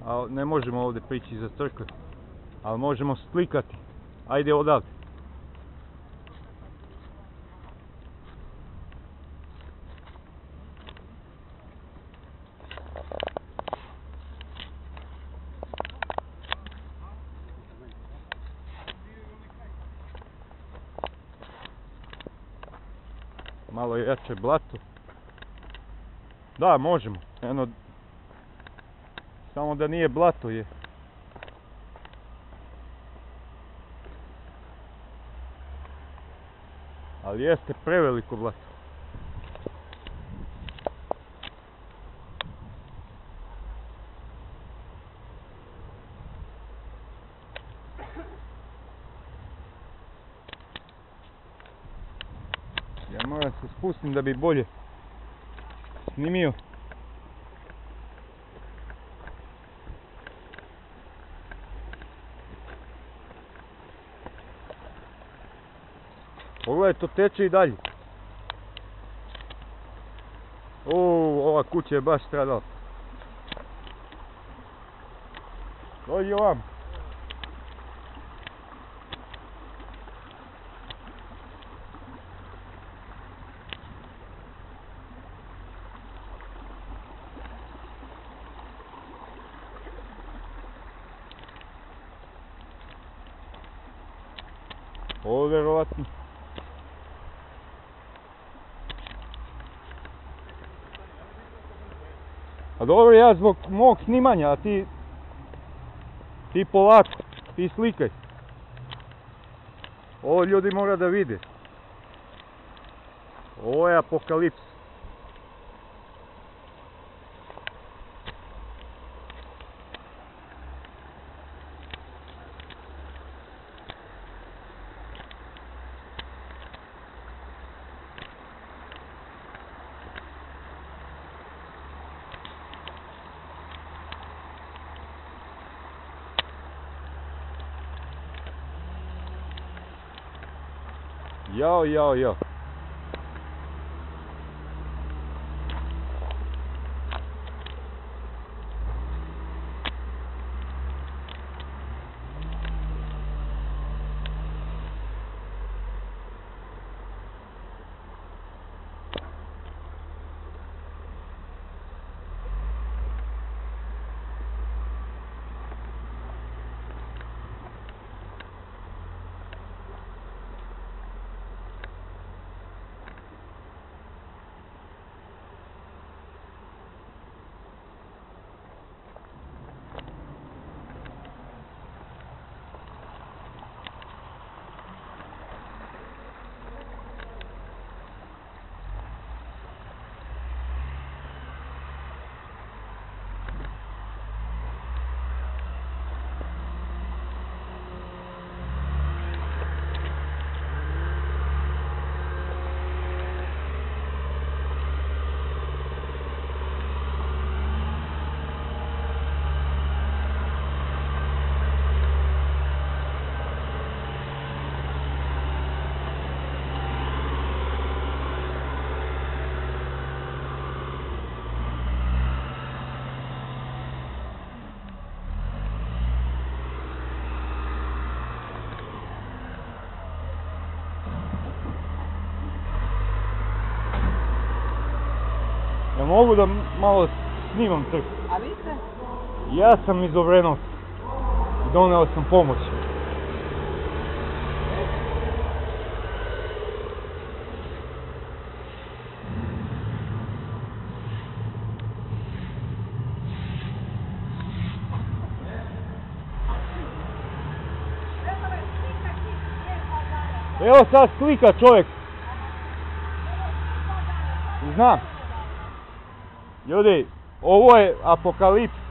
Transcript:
ali ne možemo ovdje prići za crkve, ali možemo slikati. Ajde odavde. Malo jače blato. Da, možemo. Eno, samo da nije blato je. Ali jeste preveliko blato. Ja moram se spustim da bi bolje snimio. Pogledaj, to teče i dalje. Ova kuća je baš stradala. Dođi ovam. Ovo je vjerovatno. A dobro, ja zbog mog snimanja, a ti polako, ti slikaj. Ovo ljudi mora da vide. Ovo je apokalips. Jao. Ja mogu da malo snimam crkvu. A vi ste? Ja sam iz Obrenovca i doneo sam pomoć. Evo sad slika čovjek. Znam. Ljudi, ovo je apokalips.